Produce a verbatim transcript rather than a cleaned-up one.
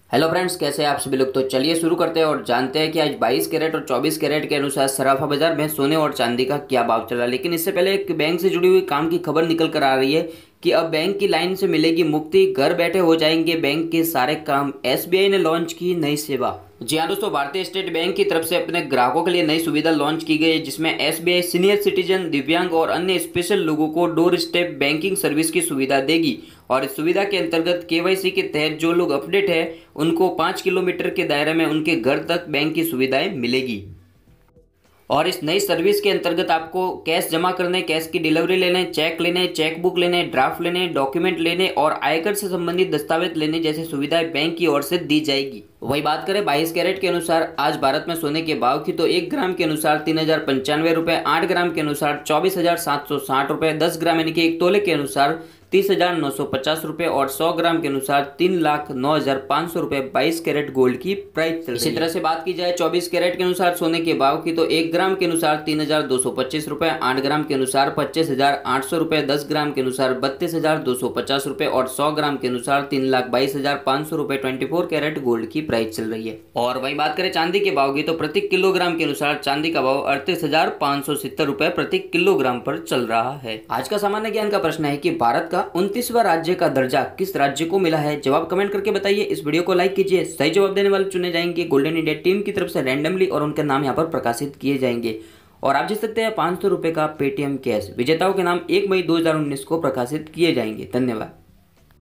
Hello friends, कैसे हैं आप सभी लोग। तो चलिए शुरू करते हैं और जानते हैं कि आज बाईस कैरेट और चौबीस कैरेट के अनुसार सराफा बाजार में सोने और चांदी का क्या भाव चला। लेकिन इससे पहले एक बैंक से जुड़ी हुई काम की खबर निकल कर आ रही है कि अब बैंक की लाइन से मिलेगी मुक्ति, घर बैठे हो जाएंगे बैंक के सारे काम। एसबीआई ने लॉन्च की नई सेवा। जी हाँ दोस्तों, भारतीय स्टेट बैंक की तरफ से अपने ग्राहकों के लिए नई सुविधा लॉन्च की गई है, जिसमें एसबीआई सीनियर सिटीजन, दिव्यांग और अन्य स्पेशल लोगों को डोर स्टेप बैंकिंग सर्विस की सुविधा देगी। और इस सुविधा के अंतर्गत केवाईसी के तहत जो लोग अपडेट है उनको पाँच किलोमीटर के दायरे में उनके घर तक बैंक की सुविधाएं मिलेगी। और इस नई सर्विस के अंतर्गत आपको कैश जमा करने, कैश की डिलीवरी लेने, चेक लेने, चेक बुक लेने, ड्राफ्ट लेने, डॉक्यूमेंट लेने और आयकर से संबंधित दस्तावेज लेने जैसी सुविधाएं बैंक की ओर से दी जाएगी। वही बात करें बाईस कैरेट के अनुसार आज भारत में सोने के भाव की, तो एक ग्राम के अनुसार तीन हजार पंचानवे रुपए, आठ ग्राम के अनुसार चौबीस हजार सात सौ साठ रुपए, दस ग्राम यानी कि एक तोले के अनुसार तीस हजार नौ सौ पचास रुपए और सौ ग्राम के अनुसार तीन लाख नौ हजार पाँच सौ रुपए बाईस कैरेट गोल्ड की प्राइस चल रही है। इसी तरह से बात की जाए चौबीस कैरेट के अनुसार सोने के भाव की, तो एक ग्राम के अनुसार तीन हजार दो सौ पच्चीस रुपए, आठ ग्राम के अनुसार पच्चीस हजार आठ सौ रुपए, दस ग्राम के अनुसार बत्तीस हजार दो सौ पचास रुपए और सौ ग्राम के अनुसार तीन लाख बाईस हजार पाँच सौ रुपए ट्वेंटी फोर कैरेट गोल्ड की प्राइस चल रही है। और वही बात करें चांदी के भाव की, तो प्रति किलोग्राम के अनुसार चांदी का भाव अड़तीस हजार पाँच सौ सत्तर रुपए प्रति किलोग्राम पर चल रहा है। आज का सामान्य ज्ञान का प्रश्न है कि भारत का उनतीसवां राज्य का दर्जा किस राज्य को मिला है। जवाब कमेंट करके बताइए। इस वीडियो को लाइक कीजिए। सही जवाब देने वाले चुने जाएंगे गोल्डन इंडिया टीम की तरफ से रैंडमली और उनके नाम यहाँ पर प्रकाशित किए जाएंगे। और आप जीत सकते हैं पाँच सौ रुपए का पेटीएम कैश। विजेताओं के नाम एक मई दो हजार उन्नीस को प्रकाशित किए जाएंगे। धन्यवाद।